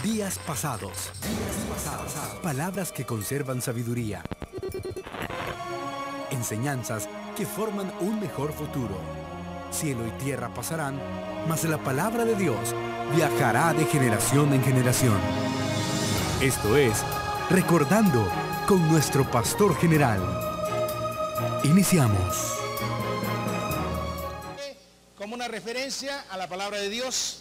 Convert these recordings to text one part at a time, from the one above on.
Días pasados. Palabras que conservan sabiduría. Enseñanzas que forman un mejor futuro. Cielo y tierra pasarán, mas la palabra de Dios viajará de generación en generación. Esto es Recordando con nuestro pastor general. Iniciamos. Como una referencia a la palabra de Dios,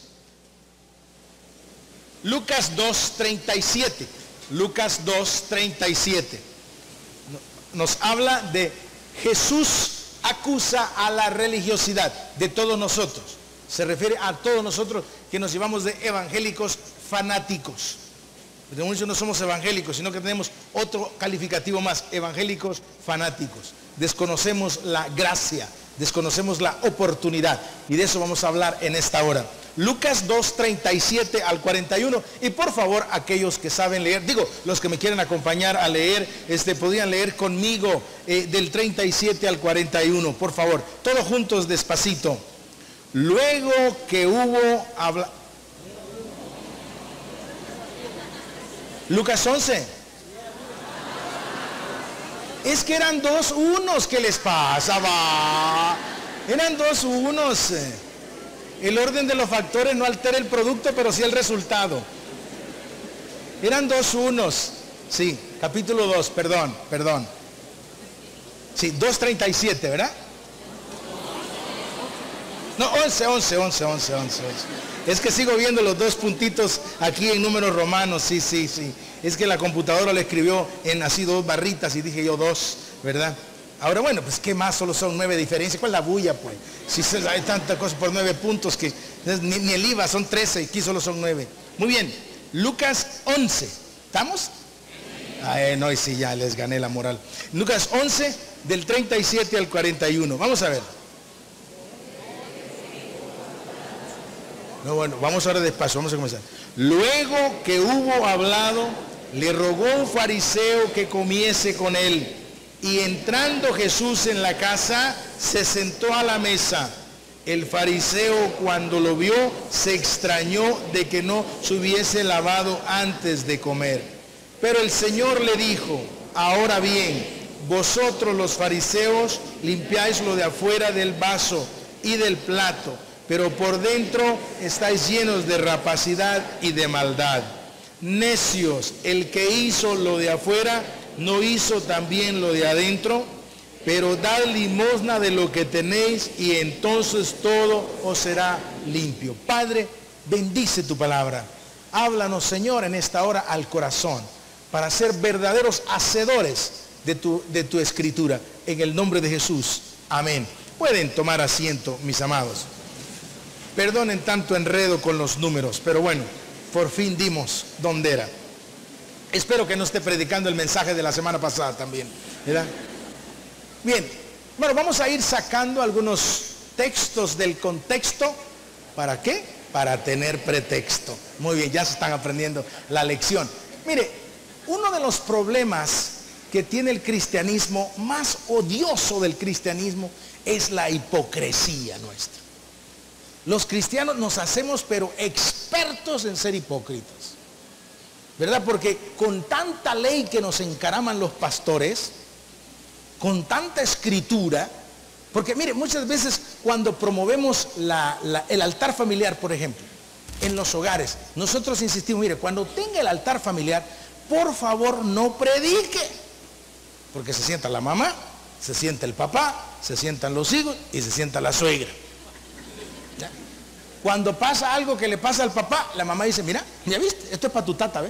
Lucas 2:37. Lucas 2:37 nos habla de Jesús acusa a la religiosidad de todos nosotros. Se refiere a todos nosotros que nos llevamos de evangélicos fanáticos. De muchos no somos evangélicos, sino que tenemos otro calificativo más: evangélicos fanáticos. Desconocemos la gracia, desconocemos la oportunidad, y de eso vamos a hablar en esta hora. Lucas 2:37 al 41. Y por favor, aquellos que saben leer, los que me quieren acompañar a leer, podrían leer conmigo del 37 al 41, por favor, todos juntos despacito. Luego que hubo Lucas 11. Es que eran 2 unos. ¿Qué les pasa? Va. Eran 2 unos. El orden de los factores no altera el producto, pero sí el resultado. Eran 2 unos. Sí, capítulo 2, perdón. Sí, 2:37, ¿verdad? No, 11. Es que sigo viendo los 2 puntitos aquí en números romanos, sí. Es que la computadora lo escribió en así 2 barritas y dije yo 2, ¿verdad? Ahora bueno, pues ¿qué más? Solo son 9 diferencias. ¿Cuál es la bulla, pues? Si hay tantas cosas por 9 puntos que ni el IVA son 13 y aquí solo son 9. Muy bien, Lucas 11. ¿Estamos? No, y sí, ya les gané la moral. Lucas 11, del 37 al 41. Vamos a ver. No, bueno, vamos ahora despacio, vamos a comenzar. Luego que hubo hablado, le rogó un fariseo que comiese con él. Y entrando Jesús en la casa, se sentó a la mesa. El fariseo, cuando lo vio, se extrañó de que no se hubiese lavado antes de comer. Pero el Señor le dijo: ahora bien, vosotros los fariseos limpiáis lo de afuera del vaso y del plato, pero por dentro estáis llenos de rapacidad y de maldad. Necios, el que hizo lo de afuera, ¿no hizo también lo de adentro? Pero dad limosna de lo que tenéis, y entonces todo os será limpio. Padre, bendice tu palabra. Háblanos, Señor, en esta hora al corazón, para ser verdaderos hacedores de tu escritura. En el nombre de Jesús. Amén. Pueden tomar asiento, mis amados. Perdonen tanto enredo con los números, pero bueno, por fin dimos donde era. Espero que no esté predicando el mensaje de la semana pasada también, ¿verdad? Bien, bueno, vamos a ir sacando algunos textos del contexto. ¿Para qué? Para tener pretexto. Muy bien, ya se están aprendiendo la lección. Mire, uno de los problemas que tiene el cristianismo, más odioso del cristianismo, es la hipocresía nuestra. Los cristianos nos hacemos pero expertos en ser hipócritas, ¿verdad? Porque con tanta ley que nos encaraman los pastores, con tanta escritura, porque mire, muchas veces cuando promovemos el altar familiar, por ejemplo, en los hogares, nosotros insistimos: mire, cuando tenga el altar familiar, por favor no predique, porque se sienta la mamá, se sienta el papá, se sientan los hijos y se sienta la suegra. ¿Ya? Cuando pasa algo que le pasa al papá, la mamá dice: mira, ¿ya viste? Esto es para tu tata, ¿ves?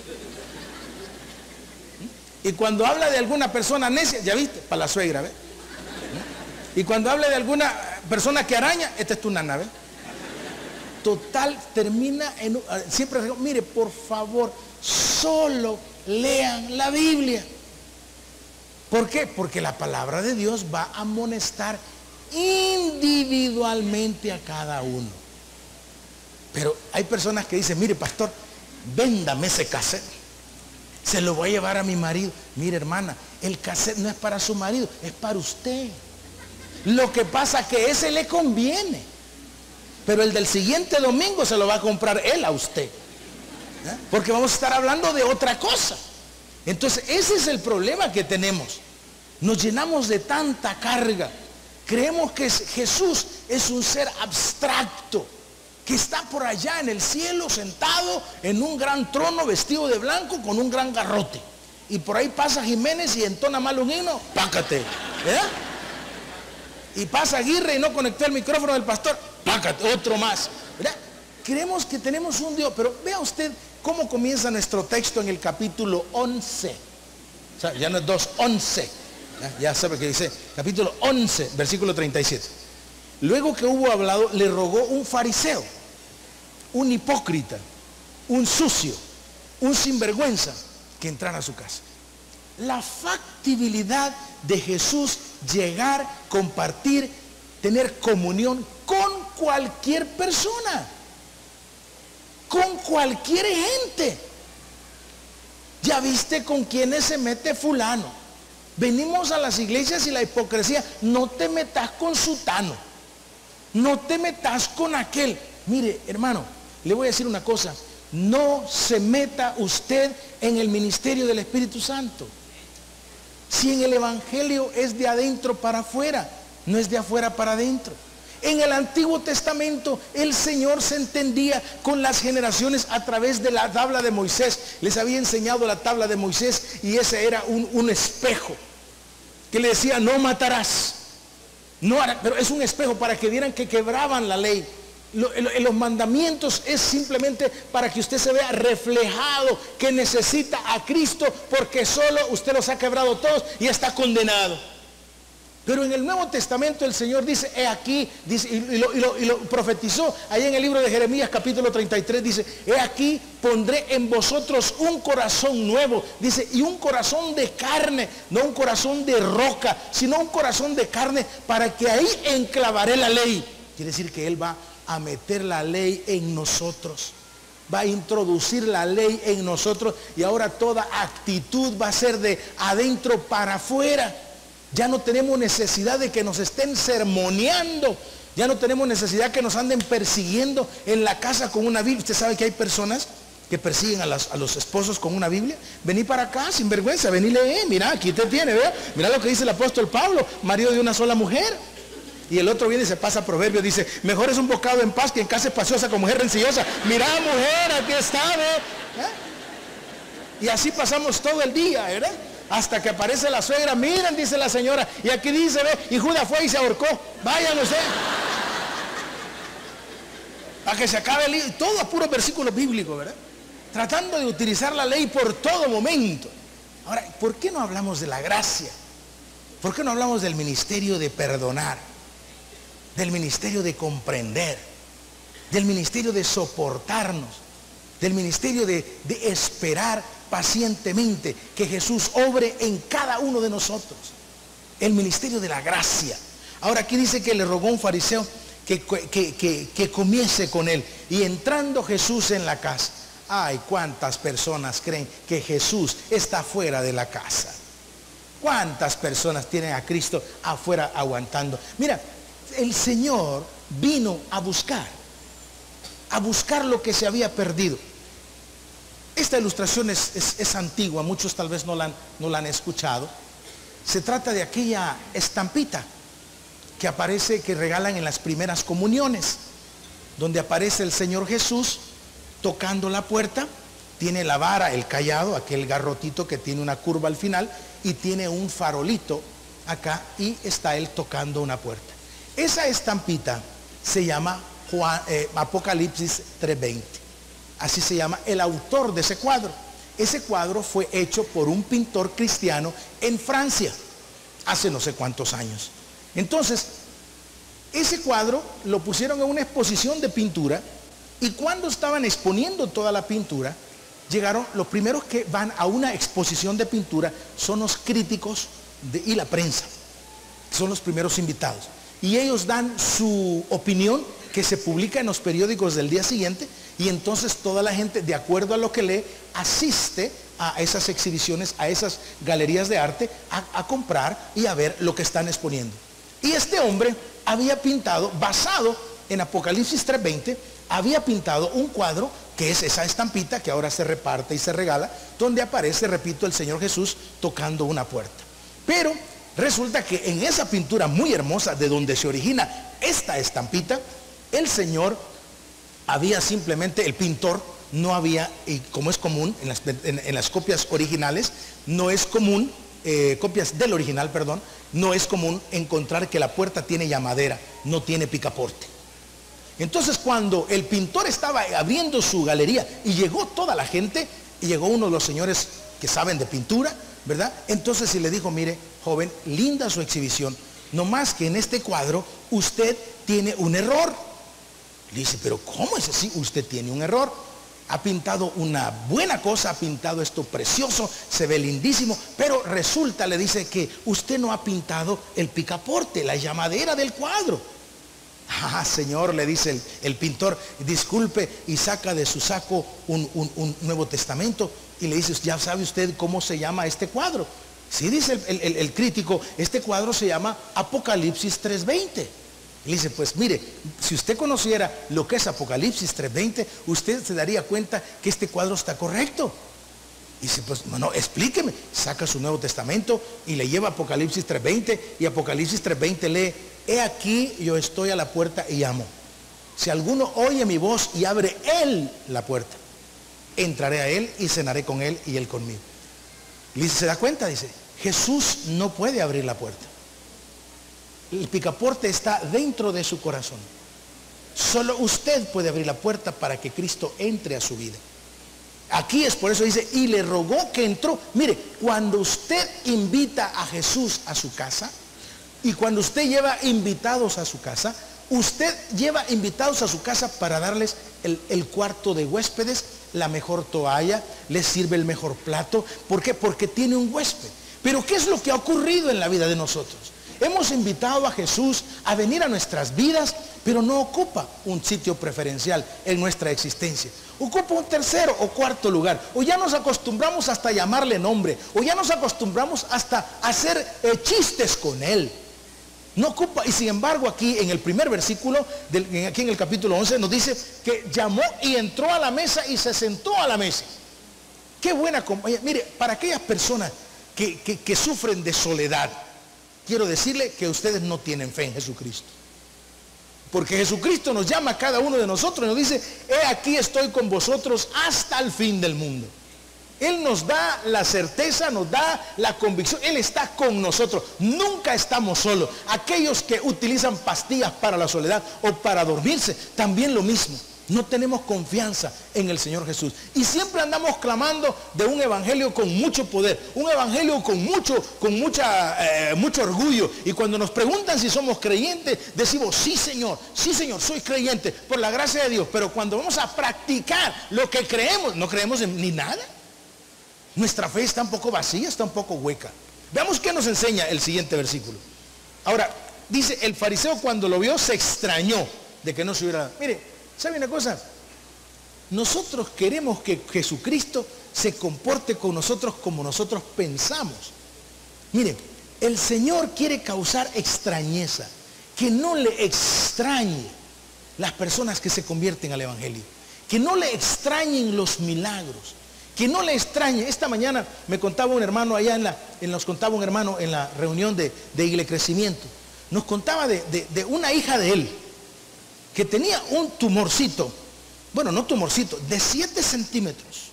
Y cuando habla de alguna persona necia, ¿ya viste? Para la suegra, ¿ves? Y cuando habla de alguna persona que araña, esta es tu nana, ¿ves? Total, termina en... Siempre digo: mire, por favor, solo lean la Biblia. ¿Por qué? Porque la palabra de Dios va a amonestar individualmente a cada uno. Pero hay personas que dicen: mire, pastor, véndame ese cassette, se lo voy a llevar a mi marido. Mire, hermana, el cassette no es para su marido, es para usted. Lo que pasa es que ese le conviene, pero el del siguiente domingo se lo va a comprar él a usted. Porque vamos a estar hablando de otra cosa. Entonces ese es el problema que tenemos. Nos llenamos de tanta carga. Creemos que Jesús es un ser abstracto, que está por allá en el cielo sentado en un gran trono vestido de blanco con un gran garrote. Y por ahí pasa Jiménez y entona mal un himno, pácate. Y pasa Aguirre y no conectó el micrófono del pastor, pácate, otro más. ¿Verdad? Creemos que tenemos un Dios, pero vea usted cómo comienza nuestro texto en el capítulo 11. O sea, ya no es 2:11. Ya sabe que dice, capítulo 11, versículo 37. Luego que hubo hablado, le rogó un fariseo, un hipócrita, un sucio, un sinvergüenza, que entrara a su casa. La factibilidad de Jesús llegar, compartir, tener comunión con cualquier persona, con cualquier gente. Ya viste con quiénes se mete fulano. Venimos a las iglesias y la hipocresía, no te metas con sutano, no te metas con aquel. Mire, hermano, le voy a decir una cosa, no se meta usted en el ministerio del Espíritu Santo. Si en el evangelio es de adentro para afuera, no es de afuera para adentro. En el Antiguo Testamento el Señor se entendía con las generaciones a través de la tabla de Moisés. Les había enseñado la tabla de Moisés y ese era un espejo que le decía no matarás, no harás, pero es un espejo para que vieran que quebraban la ley. Los mandamientos es simplemente para que usted se vea reflejado que necesita a Cristo, porque solo usted los ha quebrado todos y está condenado. Pero en el Nuevo Testamento el Señor dice, he aquí, dice, y lo profetizó ahí en el libro de Jeremías capítulo 33, dice, he aquí pondré en vosotros un corazón nuevo, dice, y un corazón de carne, no un corazón de roca, sino un corazón de carne, para que ahí enclavaré la ley. Quiere decir que Él va a meter la ley en nosotros, va a introducir la ley en nosotros, y ahora toda actitud va a ser de adentro para afuera. Ya no tenemos necesidad de que nos estén sermoneando, ya no tenemos necesidad que nos anden persiguiendo en la casa con una Biblia. Usted sabe que hay personas que persiguen a los esposos con una Biblia. Vení para acá sin vergüenza, vení, lee, mira, aquí te tiene, vea, mira lo que dice el apóstol Pablo, marido de una sola mujer. Y el otro viene y se pasa proverbio, dice, mejor es un bocado en paz que en casa espaciosa con mujer rencillosa. Mira, mujer, aquí está, ¿eh? Y así pasamos todo el día, ¿verdad? Hasta que aparece la suegra, miren, dice la señora, y aquí dice, ve, y Judas fue y se ahorcó. Vayan ustedes, a que se acabe el libro. Todo a puros versículos bíblicos, ¿verdad? Tratando de utilizar la ley por todo momento. Ahora, ¿por qué no hablamos de la gracia? ¿Por qué no hablamos del ministerio de perdonar? Del ministerio de comprender, del ministerio de soportarnos, del ministerio de esperar pacientemente que Jesús obre en cada uno de nosotros, el ministerio de la gracia. Ahora aquí dice que le rogó un fariseo que comiese con él, y entrando Jesús en la casa. Ay, cuántas personas creen que Jesús está fuera de la casa. Cuántas personas tienen a Cristo afuera aguantando. Mira, el Señor vino a buscar lo que se había perdido. Esta ilustración es antigua, muchos tal vez no la han escuchado. Se trata de aquella estampita que aparece, que regalan en las primeras comuniones, donde aparece el Señor Jesús tocando la puerta, tiene la vara, el cayado, aquel garrotito que tiene una curva al final, y tiene un farolito acá, y está él tocando una puerta. Esa estampita se llama Apocalipsis 3:20. Así se llama el autor de ese cuadro. Ese cuadro fue hecho por un pintor cristiano en Francia hace no sé cuántos años. Entonces, ese cuadro lo pusieron en una exposición de pintura, y cuando estaban exponiendo toda la pintura, llegaron los primeros que van a una exposición de pintura, son los críticos y la prensa, son los primeros invitados, y ellos dan su opinión, que se publica en los periódicos del día siguiente, y entonces toda la gente, de acuerdo a lo que lee, asiste a esas exhibiciones, a esas galerías de arte, a comprar y a ver lo que están exponiendo. Y este hombre había pintado, basado en Apocalipsis 3:20, había pintado un cuadro que es esa estampita que ahora se reparte y se regala, donde aparece, repito, el Señor Jesús tocando una puerta. Pero resulta que en esa pintura muy hermosa, de donde se origina esta estampita, el Señor había simplemente, el pintor no había, y como es común en las copias originales, no es común, copias del original, perdón, no es común encontrar que la puerta tiene llamadera, no tiene picaporte. Entonces, cuando el pintor estaba abriendo su galería y llegó toda la gente, y llegó uno de los señores que saben de pintura, ¿verdad? Entonces se le dijo: mire, joven, linda su exhibición, no más que en este cuadro usted tiene un error. Le dice: pero ¿cómo es así? Usted tiene un error. Ha pintado una buena cosa, ha pintado esto precioso, se ve lindísimo, pero resulta, le dice, que usted no ha pintado el picaporte, la llamadera del cuadro. Ah, señor, le dice el pintor, disculpe, y saca de su saco un Nuevo Testamento y le dice: ¿ya sabe usted cómo se llama este cuadro? Sí, dice el crítico, este cuadro se llama Apocalipsis 3:20. Y le dice: pues mire, si usted conociera lo que es Apocalipsis 3:20, usted se daría cuenta que este cuadro está correcto. Y dice: pues no, explíqueme. Saca su Nuevo Testamento y le lleva Apocalipsis 3:20, y Apocalipsis 3:20 lee: he aquí, yo estoy a la puerta y llamo. Si alguno oye mi voz y abre él la puerta, entraré a él y cenaré con él y él conmigo. Y dice: ¿se da cuenta? Dice, Jesús no puede abrir la puerta. El picaporte está dentro de su corazón. Solo usted puede abrir la puerta para que Cristo entre a su vida. Aquí es por eso dice: y le rogó que entró. Mire, cuando usted invita a Jesús a su casa, y cuando usted lleva invitados a su casa, usted lleva invitados a su casa para darles el cuarto de huéspedes, la mejor toalla, les sirve el mejor plato. ¿Por qué? Porque tiene un huésped. Pero ¿qué es lo que ha ocurrido en la vida de nosotros? Hemos invitado a Jesús a venir a nuestras vidas, pero no ocupa un sitio preferencial en nuestra existencia. Ocupa un tercero o cuarto lugar. O ya nos acostumbramos hasta llamarle nombre. O ya nos acostumbramos hasta hacer chistes con él. No ocupa. Y sin embargo, aquí en el primer versículo, aquí en el capítulo 11, nos dice que llamó y entró a la mesa y se sentó a la mesa. Qué buena compañía. Mire, para aquellas personas que sufren de soledad, quiero decirle que ustedes no tienen fe en Jesucristo. Porque Jesucristo nos llama a cada uno de nosotros y nos dice: he aquí estoy con vosotros hasta el fin del mundo. Él nos da la certeza, nos da la convicción. Él está con nosotros. Nunca estamos solos. Aquellos que utilizan pastillas para la soledad o para dormirse, también lo mismo. No tenemos confianza en el Señor Jesús. Y siempre andamos clamando de un evangelio con mucho poder, un evangelio con mucho orgullo. Y cuando nos preguntan si somos creyentes, decimos: sí Señor, soy creyente, por la gracia de Dios. Pero cuando vamos a practicar lo que creemos, no creemos en ni nada. Nuestra fe está un poco vacía, está un poco hueca. Veamos qué nos enseña el siguiente versículo. Ahora, dice: el fariseo cuando lo vio se extrañó de que no se hubiera... Mire, ¿sabe una cosa? Nosotros queremos que Jesucristo se comporte con nosotros como nosotros pensamos. Mire, el Señor quiere causar extrañeza, que no le extrañe las personas que se convierten al evangelio, que no le extrañen los milagros, que no le extrañe. Esta mañana me contaba un hermano allá nos contaba un hermano en la reunión de Iglesia Crecimiento. Nos contaba de una hija de él que tenía un tumorcito, bueno, no tumorcito, de 7 centímetros.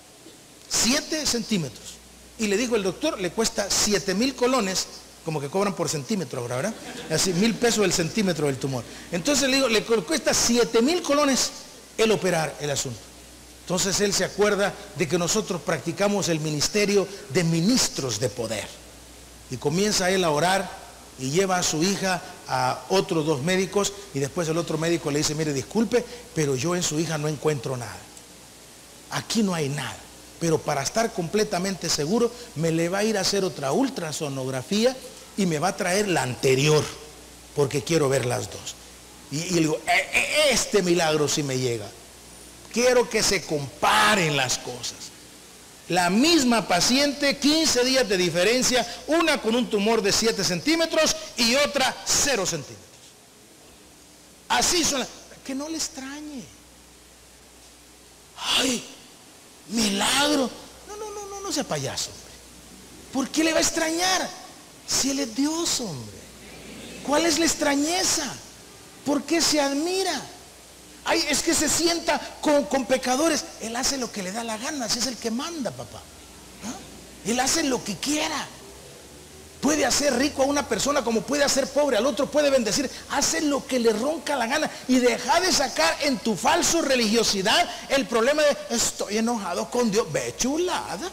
7 centímetros. Y le dijo el doctor: le cuesta 7,000 colones, como que cobran por centímetro ahora, ¿verdad? Así, 1,000 pesos el centímetro del tumor. Entonces le digo, le cuesta 7,000 colones el operar el asunto. Entonces él se acuerda de que nosotros practicamos el ministerio de ministros de poder. Y comienza él a orar y lleva a su hija a otros 2 médicos, y después el otro médico le dice: mire, disculpe, pero yo en su hija no encuentro nada. Aquí no hay nada. Pero para estar completamente seguro, me le va a ir a hacer otra ultrasonografía y me va a traer la anterior, porque quiero ver las dos. Y le digo: este milagro sí me llega. Quiero que se comparen las cosas. La misma paciente, 15 días de diferencia, una con un tumor de 7 centímetros y otra 0 centímetros. Así son. Que no le extrañe. ay, milagro. No sea payaso, hombre. ¿Por qué le va a extrañar? Si Él es Dios, hombre. ¿Cuál es la extrañeza? ¿Por qué se admira? Ay, es que se sienta con pecadores. Él hace lo que le da la gana, así es el que manda, papá. ¿Ah? Él hace lo que quiera. Puede hacer rico a una persona como puede hacer pobre al otro, puede bendecir. Hace lo que le ronca la gana. Y deja de sacar en tu falso religiosidad el problema de estoy enojado con Dios. Ve, chulada.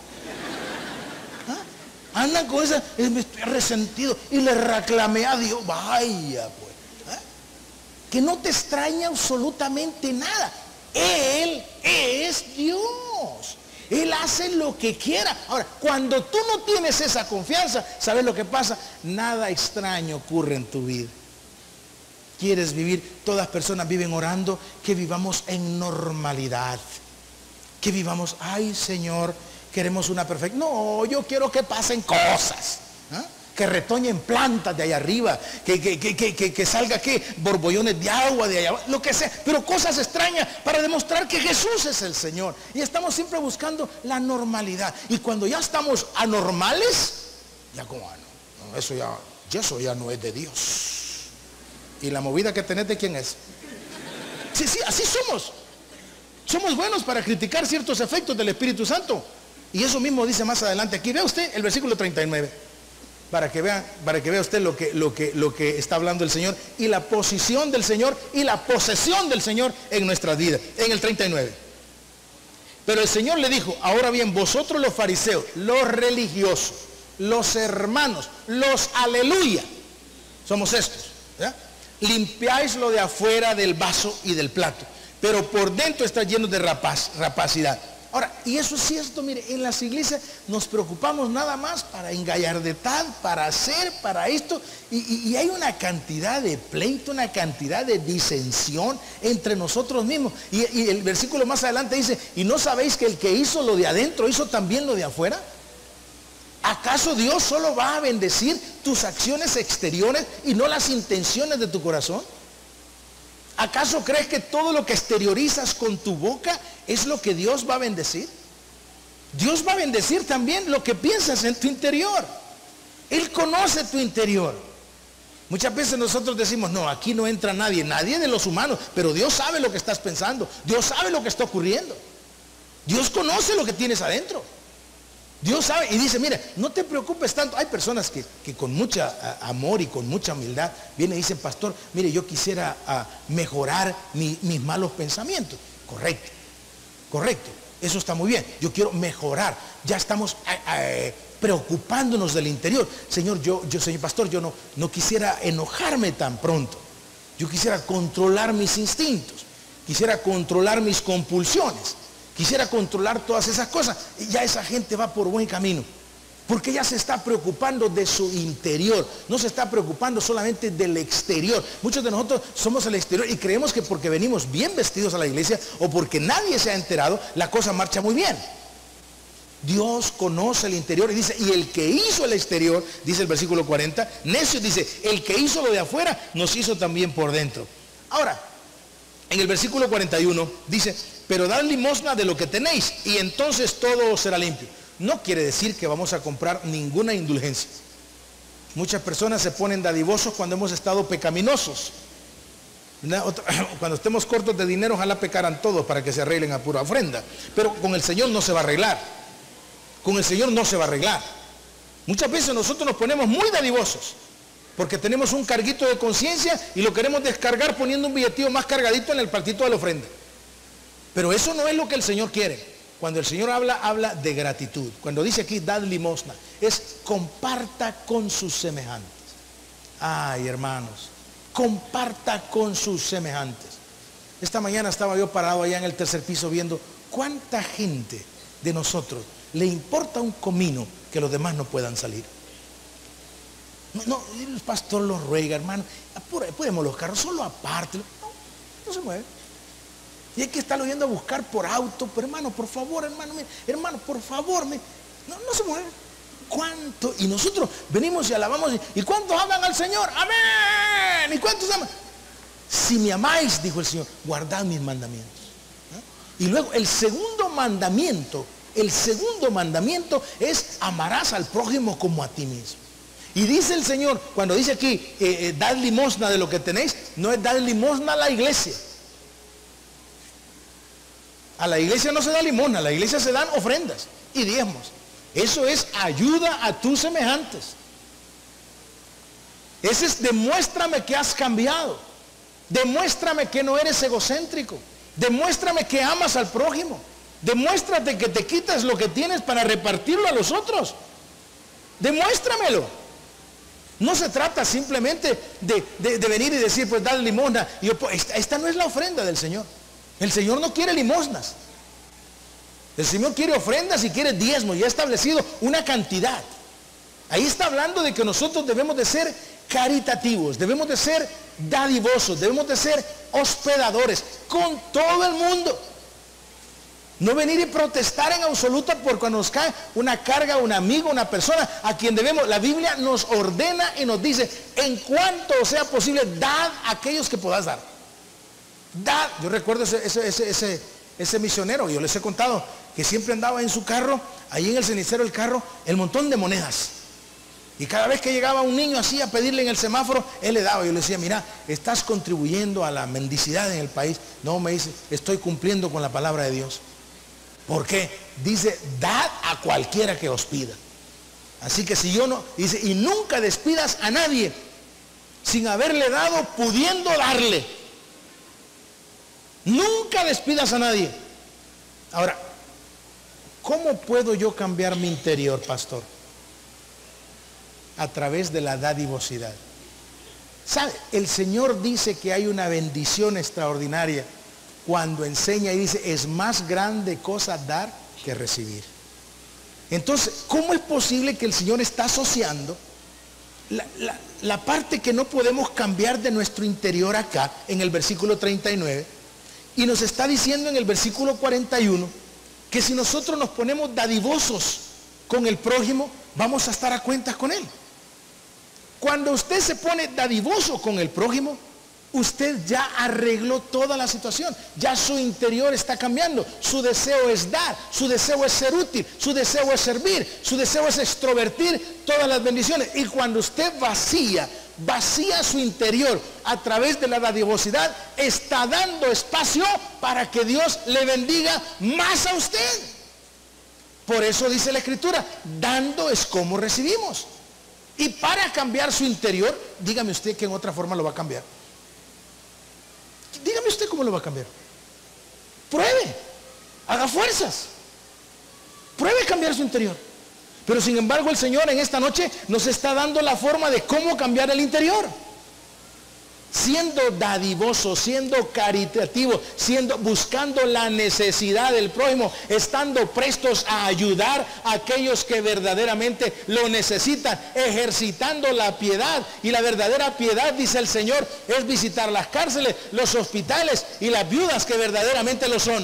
¿Ah? Andan con esa, me estoy resentido y le reclamé a Dios. Vaya pues. Que no te extraña absolutamente nada. Él es Dios. Él hace lo que quiera. Ahora, cuando tú no tienes esa confianza, ¿sabes lo que pasa? Nada extraño ocurre en tu vida. ¿Quieres vivir? Todas personas viven orando que vivamos en normalidad. Que vivamos, ay Señor, queremos una perfecta. No, yo quiero que pasen cosas. ¿Ah? Que retoñen plantas de allá arriba, que salga que borbollones de agua de allá, lo que sea, pero cosas extrañas para demostrar que Jesús es el Señor. Y estamos siempre buscando la normalidad. Y cuando ya estamos anormales, ya como, no, eso ya no es de Dios. ¿Y la movida que tenés de quién es? Sí, así somos. Somos buenos para criticar ciertos efectos del Espíritu Santo. Y eso mismo dice más adelante. Aquí vea usted el versículo 39. Para que vea usted lo que está hablando el Señor y la posición del Señor y la posesión del Señor en nuestras vidas. En el 39. Pero el Señor le dijo, ahora bien, vosotros los fariseos, los religiosos, los hermanos, los aleluya, somos estos, ¿ya? Limpiáis lo de afuera del vaso y del plato, pero por dentro está lleno de rapacidad. Ahora, y eso es cierto, mire, en las iglesias nos preocupamos nada más para engallardetar, para hacer, para esto, y hay una cantidad de pleito, una cantidad de disensión entre nosotros mismos. Y el versículo más adelante dice, ¿y no sabéis que el que hizo lo de adentro hizo también lo de afuera? ¿Acaso Dios solo va a bendecir tus acciones exteriores y no las intenciones de tu corazón? ¿Acaso crees que todo lo que exteriorizas con tu boca es lo que Dios va a bendecir? Dios va a bendecir también lo que piensas en tu interior. Él conoce tu interior. Muchas veces nosotros decimos, no, aquí no entra nadie de los humanos, pero Dios sabe lo que estás pensando, Dios sabe lo que está ocurriendo. Dios conoce lo que tienes adentro. Dios sabe y dice, mira, no te preocupes tanto. Hay personas que con mucho amor y con mucha humildad vienen y dicen, pastor, mire, yo quisiera mejorar mis malos pensamientos. Correcto, eso está muy bien. Yo quiero mejorar. Ya estamos preocupándonos del interior. Señor, señor pastor, yo no quisiera enojarme tan pronto. Yo quisiera controlar mis instintos. Quisiera controlar mis compulsiones. Quisiera controlar todas esas cosas. Y ya esa gente va por buen camino. Porque ya se está preocupando de su interior. No se está preocupando solamente del exterior. Muchos de nosotros somos el exterior y creemos que porque venimos bien vestidos a la iglesia o porque nadie se ha enterado, la cosa marcha muy bien. Dios conoce el interior y dice, y el que hizo el exterior, dice el versículo 40, necio dice, el que hizo lo de afuera, nos hizo también por dentro. Ahora, en el versículo 41 dice, pero dad limosna de lo que tenéis y entonces todo será limpio. No quiere decir que vamos a comprar ninguna indulgencia. Muchas personas se ponen dadivosos cuando hemos estado pecaminosos. Cuando estemos cortos de dinero, ojalá pecaran todos para que se arreglen a pura ofrenda. Pero con el Señor no se va a arreglar. Con el Señor no se va a arreglar. Muchas veces nosotros nos ponemos muy dadivosos porque tenemos un carguito de conciencia y lo queremos descargar poniendo un billetillo más cargadito en el partito de la ofrenda. Pero eso no es lo que el Señor quiere. Cuando el Señor habla de gratitud. Cuando dice aquí, dad limosna, es comparta con sus semejantes. Ay, hermanos, comparta con sus semejantes. Esta mañana estaba yo parado allá en el tercer piso viendo cuánta gente de nosotros le importa un comino que los demás no puedan salir. No, el pastor los ruega, hermano, apuremos los carros, solo aparte. No se mueve. Y hay que estarlo yendo a buscar por auto, pero hermano, por favor, hermano, por favor, no se mueve. ¿Cuánto? Y nosotros venimos y alabamos, ¿y cuántos aman al Señor? ¡Amén! ¿Y cuántos aman? Si me amáis, dijo el Señor, guardad mis mandamientos. ¿No? Y luego el segundo mandamiento es amarás al prójimo como a ti mismo. Y dice el Señor, cuando dice aquí, dad limosna de lo que tenéis, no es dar limosna a la iglesia. A la iglesia no se da limosna, a la iglesia se dan ofrendas y diezmos. Eso es ayuda a tus semejantes. Ese es demuéstrame que has cambiado. Demuéstrame que no eres egocéntrico. Demuéstrame que amas al prójimo. Demuéstrate que te quitas lo que tienes para repartirlo a los otros. Demuéstramelo. No se trata simplemente de venir y decir, pues dale limosna. Esta no es la ofrenda del Señor. El Señor no quiere limosnas. El Señor quiere ofrendas y quiere diezmos. Y ha establecido una cantidad. Ahí está hablando de que nosotros debemos de ser caritativos, debemos de ser dadivosos, debemos de ser hospedadores con todo el mundo. No venir y protestar en absoluto por cuando nos cae una carga, un amigo, una persona a quien debemos. La Biblia nos ordena y nos dice, en cuanto sea posible, dad a aquellos que puedas dar. Dad. Yo recuerdo ese misionero, yo les he contado, que siempre andaba en su carro, ahí en el cenicero del carro, el montón de monedas. Y cada vez que llegaba un niño así a pedirle en el semáforo, él le daba. Yo le decía, mira, estás contribuyendo a la mendicidad en el país. No, me dice, estoy cumpliendo con la palabra de Dios. ¿Por qué? Dice, dad a cualquiera que os pida. Así que si yo no, dice, y nunca despidas a nadie sin haberle dado, pudiendo darle. Nunca despidas a nadie. Ahora, ¿cómo puedo yo cambiar mi interior, pastor? A través de la dadivosidad. ¿Sabe? El Señor dice que hay una bendición extraordinaria cuando enseña y dice, es más grande cosa dar que recibir. Entonces, ¿cómo es posible que el Señor está asociando la parte que no podemos cambiar de nuestro interior acá, en el versículo 39, y nos está diciendo en el versículo 41, que si nosotros nos ponemos dadivosos con el prójimo, vamos a estar a cuentas con él? Cuando usted se pone dadivoso con el prójimo, usted ya arregló toda la situación. Ya su interior está cambiando. Su deseo es dar, su deseo es ser útil, su deseo es servir, su deseo es extrovertir todas las bendiciones. Y cuando usted vacía su interior a través de la dadivosidad, está dando espacio para que Dios le bendiga más a usted. Por eso dice la Escritura, dando es como recibimos. Y para cambiar su interior, dígame usted que en otra forma lo va a cambiar. Dígame usted cómo lo va a cambiar. Pruebe, haga fuerzas, pruebe cambiar su interior. Pero sin embargo el Señor en esta noche nos está dando la forma de cómo cambiar el interior. Siendo dadivoso, siendo caritativo, buscando la necesidad del prójimo, estando prestos a ayudar a aquellos que verdaderamente lo necesitan, ejercitando la piedad. Y la verdadera piedad, dice el Señor, es visitar las cárceles, los hospitales y las viudas que verdaderamente lo son.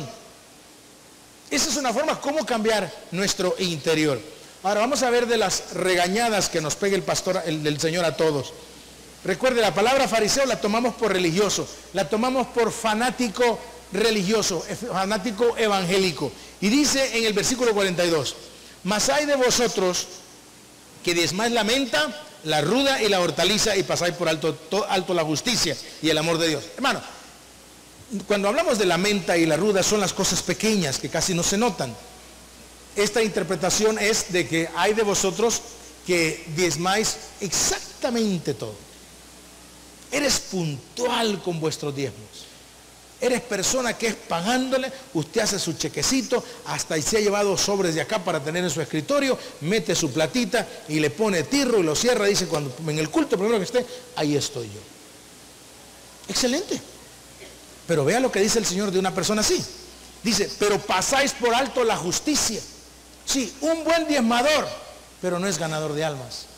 Esa es una forma cómo cambiar nuestro interior. Ahora vamos a ver de las regañadas que nos pega el pastor, del Señor a todos. Recuerde, la palabra fariseo la tomamos por religioso, la tomamos por fanático religioso, fanático evangélico. Y dice en el versículo 42, mas hay de vosotros que diezmáis la menta, la ruda y la hortaliza y pasáis por alto la justicia y el amor de Dios. Hermano, cuando hablamos de la menta y la ruda son las cosas pequeñas que casi no se notan. Esta interpretación es de que hay de vosotros que diezmáis exactamente todo. Eres puntual con vuestros diezmos. Eres persona que es pagándole, usted hace su chequecito, hasta y se ha llevado sobres de acá para tener en su escritorio, mete su platita y le pone tirro y lo cierra, dice, cuando en el culto primero que esté, ahí estoy yo. Excelente. Pero vea lo que dice el Señor de una persona así. Dice, pero pasáis por alto la justicia. Sí, un buen diezmador, pero no es ganador de almas.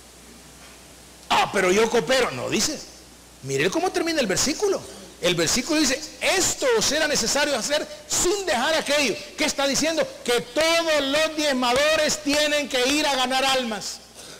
Ah, pero yo coopero. No, dice. Mire cómo termina el versículo. El versículo dice, esto os era necesario hacer sin dejar aquello. ¿Qué está diciendo? Que todos los diezmadores tienen que ir a ganar almas.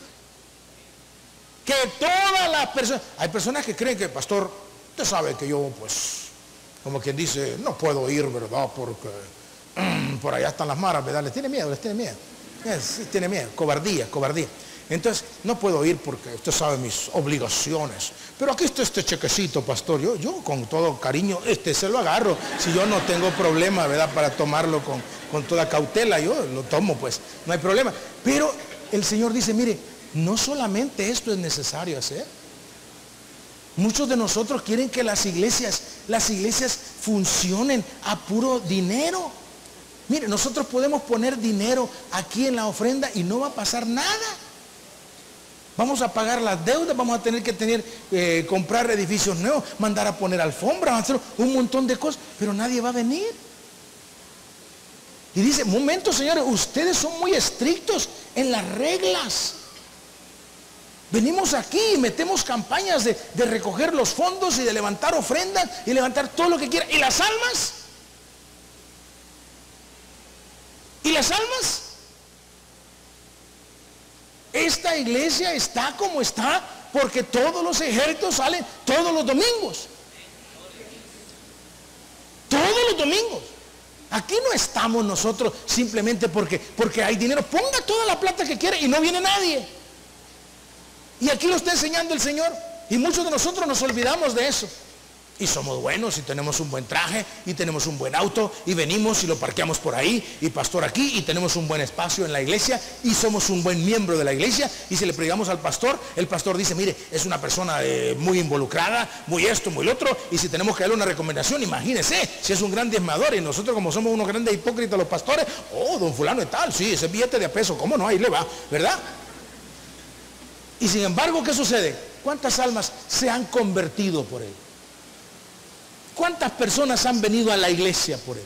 Que todas las personas... Hay personas que creen que, pastor, usted sabe que yo, pues, como quien dice, no puedo ir, ¿verdad? Porque por allá están las maras, ¿verdad? Les tiene miedo. Tiene miedo, cobardía. Entonces, no puedo ir porque usted sabe mis obligaciones. Pero aquí está este chequecito, pastor. Yo con todo cariño, se lo agarro. Si yo no tengo problema, ¿verdad? Para tomarlo con toda cautela, yo lo tomo, pues, no hay problema. Pero el Señor dice, mire, no solamente esto es necesario hacer. Muchos de nosotros quieren que las iglesias funcionen a puro dinero. Mire, nosotros podemos poner dinero aquí en la ofrenda y no va a pasar nada. Vamos a pagar las deudas, vamos a tener que comprar edificios nuevos, mandar a poner alfombras, hacer un montón de cosas, pero nadie va a venir. Y dice, momento, señores, ustedes son muy estrictos en las reglas. Venimos aquí y metemos campañas de recoger los fondos y de levantar ofrendas y levantar todo lo que quiera. ¿Y las almas? ¿Y las almas? Esta iglesia está como está porque todos los ejércitos salen todos los domingos. Todos los domingos. Aquí no estamos nosotros simplemente porque hay dinero. Ponga toda la plata que quiera y no viene nadie. Y aquí lo está enseñando el Señor. Y muchos de nosotros nos olvidamos de eso. Y somos buenos y tenemos un buen traje y tenemos un buen auto y venimos y lo parqueamos por ahí y pastor aquí y tenemos un buen espacio en la iglesia y somos un buen miembro de la iglesia. Y si le predicamos al pastor, el pastor dice, mire, es una persona muy involucrada, muy esto, muy lo otro. Y si tenemos que darle una recomendación, imagínese, si es un gran diezmador y nosotros como somos unos grandes hipócritas los pastores, don fulano y tal, sí, ese billete de a peso, ¿cómo no? Ahí le va, ¿verdad? Y sin embargo, ¿qué sucede? ¿Cuántas almas se han convertido por él? ¿Cuántas personas han venido a la iglesia por él?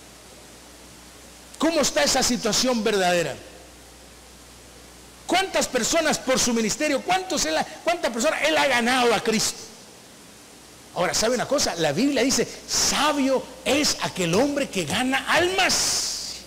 ¿Cómo está esa situación verdadera? ¿Cuántas personas por su ministerio, cuántas personas él ha ganado a Cristo? Ahora, ¿sabe una cosa? La Biblia dice, sabio es aquel hombre que gana almas.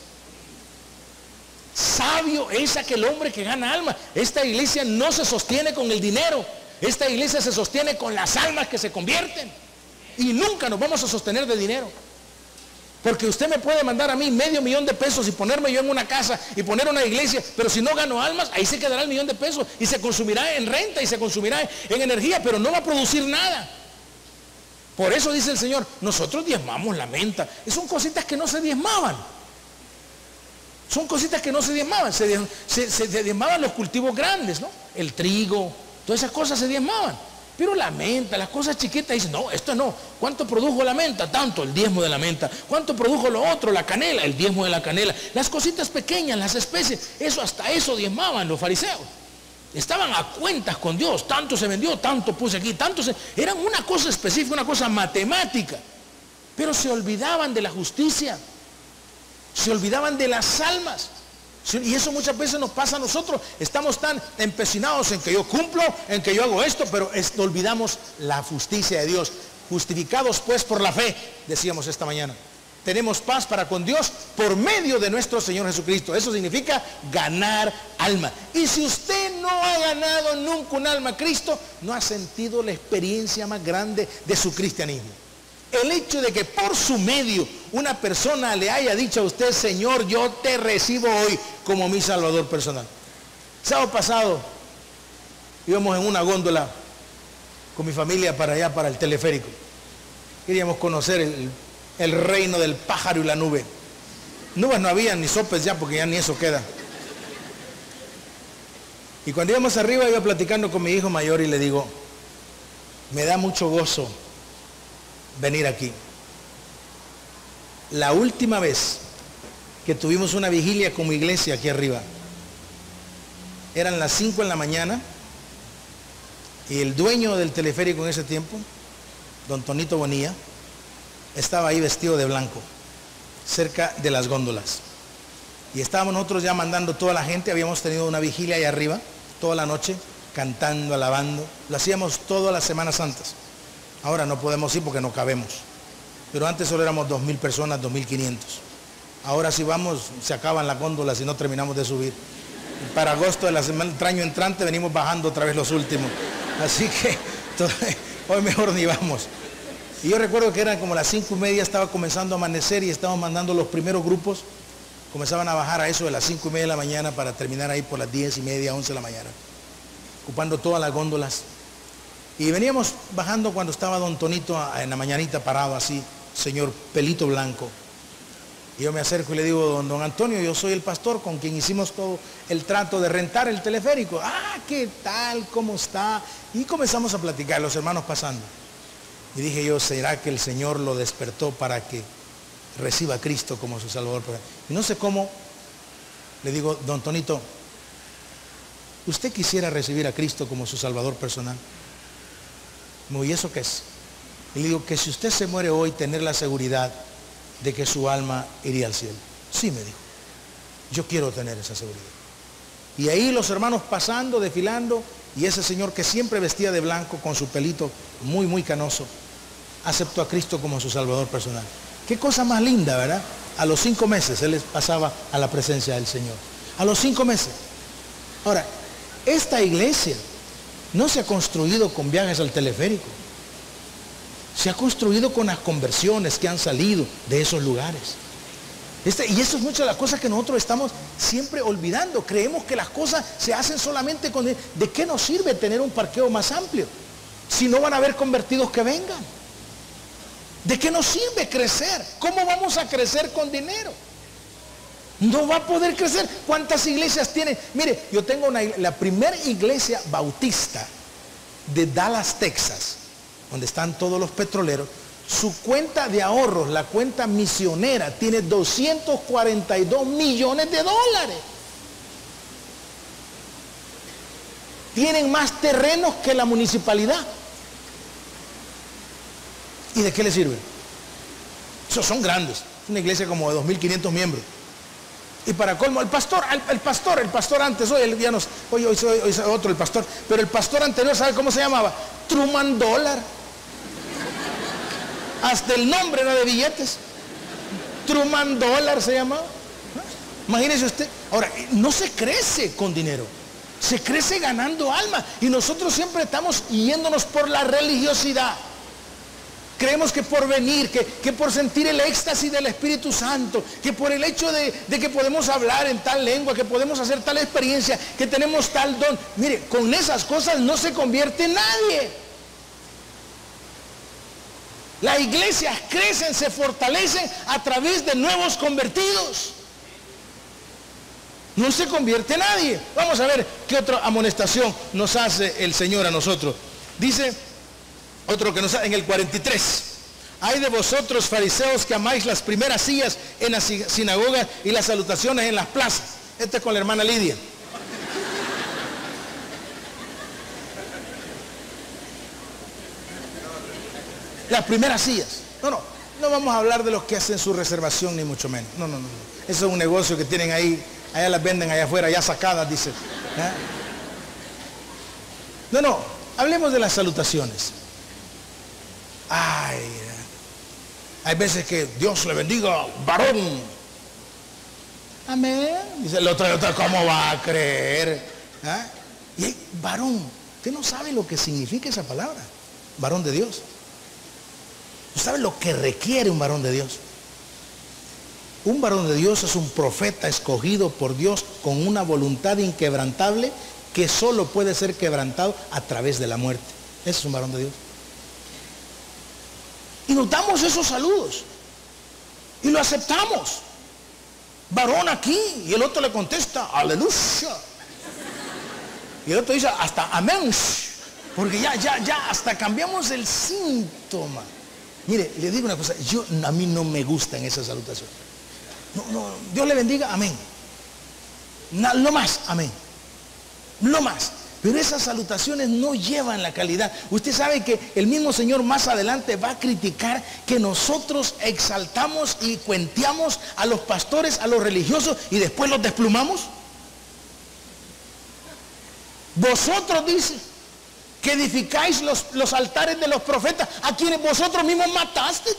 Sabio es aquel hombre que gana almas. Esta iglesia no se sostiene con el dinero. Esta iglesia se sostiene con las almas que se convierten. Y nunca nos vamos a sostener de dinero. Porque usted me puede mandar a mí $500,000 de pesos y ponerme yo en una casa y poner una iglesia, pero si no gano almas, ahí se quedará el $1,000,000 de pesos y se consumirá en renta y se consumirá en energía, pero no va a producir nada. Por eso dice el Señor, nosotros diezmamos la menta. Y son cositas que no se diezmaban. Son cositas que no se diezmaban. Se diezmaban los cultivos grandes, ¿no? El trigo, todas esas cosas se diezmaban. Pero la menta, las cosas chiquitas, dicen, no, esto no. ¿Cuánto produjo la menta? Tanto, el diezmo de la menta. ¿Cuánto produjo lo otro? La canela, el diezmo de la canela. Las cositas pequeñas, las especies, hasta eso diezmaban los fariseos. Estaban a cuentas con Dios. Tanto se vendió, tanto puse aquí, eran una cosa específica, una cosa matemática. Pero se olvidaban de la justicia. Se olvidaban de las almas. Y eso muchas veces nos pasa a nosotros. Estamos tan empecinados en que yo cumplo, en que yo hago esto, pero olvidamos la justicia de Dios. Justificados pues por la fe, decíamos esta mañana. Tenemos paz para con Dios por medio de nuestro Señor Jesucristo. Eso significa ganar alma. Y si usted no ha ganado nunca un alma a Cristo, no ha sentido la experiencia más grande de su cristianismo. El hecho de que por su medio una persona le haya dicho a usted, Señor, yo te recibo hoy como mi Salvador personal. Sábado pasado íbamos en una góndola con mi familia para allá, para el teleférico. Queríamos conocer el reino del pájaro y la nube. Nubes no había, ni sopes ya, porque ya ni eso queda. Y cuando íbamos arriba, iba platicando con mi hijo mayor y le digo, me da mucho gozo venir aquí. La última vez que tuvimos una vigilia como iglesia aquí arriba, eran las 5 de la mañana y el dueño del teleférico en ese tiempo, don Tonito Bonilla, estaba ahí vestido de blanco, cerca de las góndolas. Y estábamos nosotros ya mandando toda la gente, habíamos tenido una vigilia ahí arriba, toda la noche, cantando, alabando. Lo hacíamos todas las Semanas Santas. Ahora no podemos ir porque no cabemos. Pero antes solo éramos 2,000 personas, 2,500. Ahora si vamos, se acaban las góndolas y no terminamos de subir. Para agosto de la semana, el año entrante, venimos bajando otra vez los últimos. Así que hoy mejor ni vamos. Y yo recuerdo que eran como las 5:30, estaba comenzando a amanecer y estábamos mandando los primeros grupos. Comenzaban a bajar a eso de las 5:30 de la mañana para terminar ahí por las 10:30, 11 de la mañana, ocupando todas las góndolas. Y veníamos bajando cuando estaba don Tonito en la mañanita parado así, señor pelito blanco. Y yo me acerco y le digo, don Antonio, yo soy el pastor con quien hicimos todo el trato de rentar el teleférico. Ah, ¿qué tal? ¿Cómo está? Y comenzamos a platicar, los hermanos pasando. Y dije yo, ¿será que el Señor lo despertó para que reciba a Cristo como su Salvador? Y no sé cómo, le digo, don Tonito, ¿usted quisiera recibir a Cristo como su Salvador personal? ¿Y eso qué es? Y le digo que si usted se muere hoy, tener la seguridad de que su alma iría al cielo. Sí, me dijo, yo quiero tener esa seguridad. Y ahí los hermanos pasando, desfilando, y ese señor que siempre vestía de blanco con su pelito muy, muy canoso, aceptó a Cristo como su Salvador personal. Qué cosa más linda, ¿verdad? A los 5 meses él pasaba a la presencia del Señor. A los 5 meses. Ahora, esta iglesia no se ha construido con viajes al teleférico. Se ha construido con las conversiones que han salido de esos lugares. Y eso es muchas de las cosas que nosotros estamos siempre olvidando. Creemos que las cosas se hacen solamente con... ¿De qué nos sirve tener un parqueo más amplio si no van a haber convertidos que vengan? ¿De qué nos sirve crecer? ¿Cómo vamos a crecer con dinero? No va a poder crecer. ¿Cuántas iglesias tienen? Mire, yo tengo la primera iglesia bautista de Dallas, Texas, donde están todos los petroleros. Su cuenta de ahorros, la cuenta misionera, tiene 242 millones de dólares. Tienen más terrenos que la municipalidad. ¿Y de qué le sirve? Esos son grandes. Es una iglesia como de 2.500 miembros. Y para colmo, el pastor antes, hoy soy otro el pastor, pero el pastor anterior, ¿sabe cómo se llamaba? Truman Dollar. Hasta el nombre era de billetes. Truman Dollar se llamaba. Imagínese usted. Ahora, no se crece con dinero, se crece ganando alma. Y nosotros siempre estamos yéndonos por la religiosidad. Creemos que por venir, que por sentir el éxtasis del Espíritu Santo, que por el hecho de que podemos hablar en tal lengua, que podemos hacer tal experiencia, que tenemos tal don. Mire, con esas cosas no se convierte nadie. Las iglesias crecen, se fortalecen a través de nuevos convertidos. No se convierte nadie. Vamos a ver qué otra amonestación nos hace el Señor a nosotros. Dice otro que nos hace en el 43. Hay de vosotros, fariseos, que amáis las primeras sillas en las sinagogas y las salutaciones en las plazas. Este es con la hermana Lidia. Las primeras sillas. No vamos a hablar de los que hacen su reservación, ni mucho menos. No. Eso es un negocio que tienen ahí. Allá las venden allá afuera, ya sacadas, dice. Hablemos de las salutaciones. Hay veces que Dios le bendiga, varón. Amén. Dice el otro, ¿cómo va a creer? Y varón, usted no sabe lo que significa esa palabra. Varón de Dios. ¿Usted sabe lo que requiere un varón de Dios? Un varón de Dios es un profeta escogido por Dios con una voluntad inquebrantable que solo puede ser quebrantado a través de la muerte. Ese es un varón de Dios. Y nos damos esos saludos. Y lo aceptamos. Varón aquí. Y el otro le contesta, aleluya. Y el otro dice, hasta amén. Porque ya, hasta cambiamos el síntoma. Mire, le digo una cosa, a mí no me gustan esas salutaciones. Dios le bendiga, amén. No más, amén. No más. Pero esas salutaciones no llevan la calidad. Usted sabe que el mismo Señor más adelante va a criticar que nosotros exaltamos y cuenteamos a los pastores, a los religiosos y después los desplumamos. Vosotros, dice, que edificáis los altares de los profetas a quienes vosotros mismos matasteis.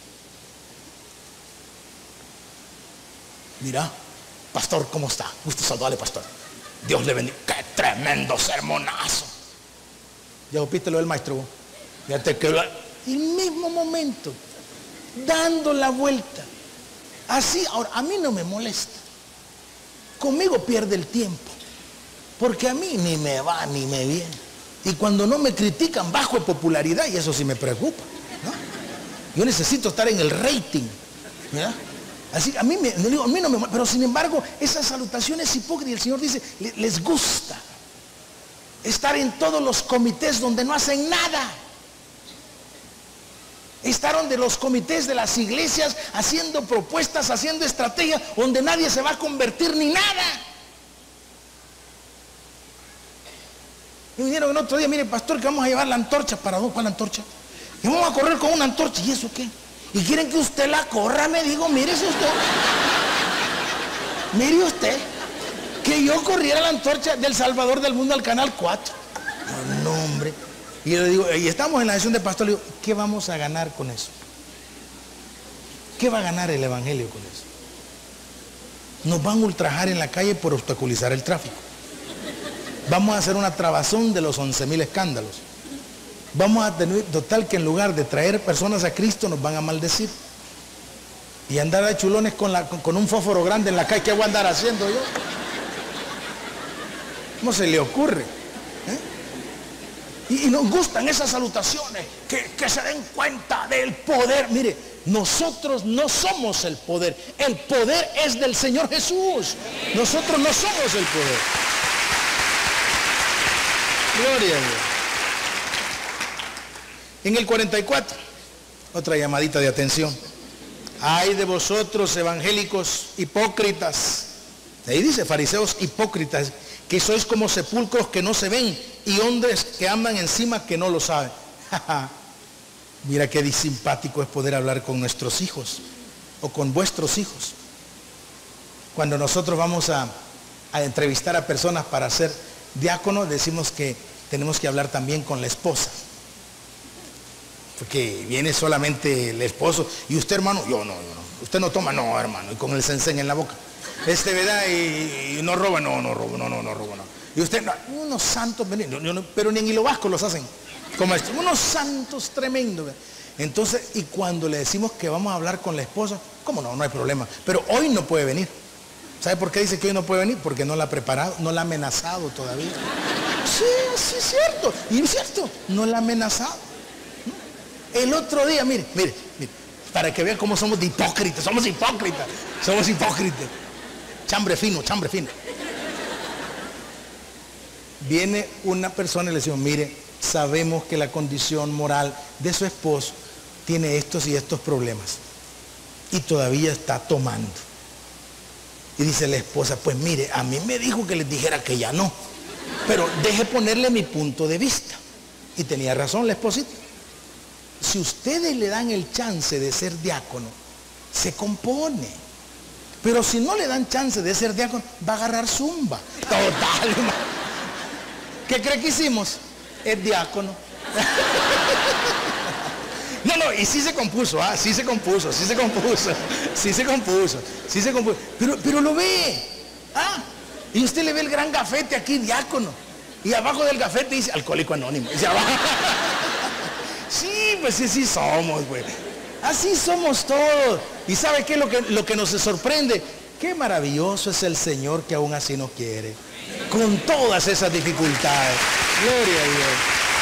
Mira, pastor, ¿cómo está? Gusto saludarle, pastor. Dios le bendiga. ¡Qué tremendo sermonazo! Ya opiste lo del maestro. Ya te quedó. el mismo momento, dando la vuelta. Así, ahora, a mí no me molesta. Conmigo pierde el tiempo, porque a mí ni me va ni me viene. Y cuando no me critican, bajo de popularidad, y eso sí me preocupa, ¿no? Yo necesito estar en el rating, ¿verdad? Así, a mí no me molesta, pero sin embargo, esas salutaciones hipócritas, el Señor dice, les gusta estar en todos los comités donde no hacen nada. Estar donde los comités de las iglesias haciendo propuestas, haciendo estrategias, donde nadie se va a convertir ni nada. Y vinieron el otro día, mire pastor, que vamos a llevar la antorcha. ¿Para dónde? ¿Para la antorcha? Y vamos a correr con una antorcha. ¿Y eso qué? ¿Y quieren que usted la corra? Me digo, mírese usted. Mire usted, que yo corriera la antorcha del Salvador del Mundo al Canal 4. No, hombre. Y le digo, y estamos en la sesión de pastor, le digo, ¿qué vamos a ganar con eso? ¿Qué va a ganar el evangelio con eso? Nos van a ultrajar en la calle por obstaculizar el tráfico. Vamos a hacer una trabazón de los 11,000 escándalos. Vamos a tener, total, que en lugar de traer personas a Cristo nos van a maldecir. Y andar de chulones con un fósforo grande en la calle, ¿qué voy a andar haciendo yo? ¿Cómo se le ocurre? Y nos gustan esas salutaciones, que se den cuenta del poder. Mire, nosotros no somos el poder es del Señor Jesús. Nosotros no somos el poder. Gloria a Dios. En el 44, otra llamadita de atención. Ay de vosotros, evangélicos hipócritas. Ahí dice, fariseos hipócritas, que sois como sepulcros que no se ven y hombres que andan encima que no lo saben. Mira qué simpático es poder hablar con nuestros hijos o con vuestros hijos. Cuando nosotros vamos a entrevistar a personas para ser diáconos, decimos que tenemos que hablar también con la esposa. Porque viene solamente el esposo. Y usted, hermano, yo no. Usted no toma, no, hermano. Y con el sencén en la boca. ¿Verdad? Y no roba, no robo, no. Y usted, no, unos santos, pero ni en Hilo Vasco los hacen. Como esto, unos santos tremendos. Entonces, y cuando le decimos que vamos a hablar con la esposa, ¿cómo no? No hay problema. Pero hoy no puede venir. ¿Sabe por qué dice que hoy no puede venir? Porque no la ha preparado, no la ha amenazado todavía. Sí, es cierto. Y es cierto, no la ha amenazado. El otro día, mire, para que vean cómo somos hipócritas. Somos hipócritas. Chambre fino. Viene una persona y le decimos, mire, sabemos que la condición moral de su esposo tiene estos y estos problemas. Y todavía está tomando. Y dice la esposa, pues mire, a mí me dijo que les dijera que ya no. Pero deje ponerle mi punto de vista. Y tenía razón la esposita. Si ustedes le dan el chance de ser diácono, se compone. Pero si no le dan chance de ser diácono, va a agarrar zumba. Total. ¿Qué cree que hicimos? Es diácono. No, y sí se compuso, sí se compuso. Pero lo ve. Y usted le ve el gran gafete aquí, diácono. Y abajo del gafete dice, Alcohólico Anónimo. Y abajo... Sí, pues sí somos, güey. Así somos todos. ¿Y sabe qué es lo que nos sorprende? Qué maravilloso es el Señor que aún así nos quiere. Con todas esas dificultades. Gloria a Dios.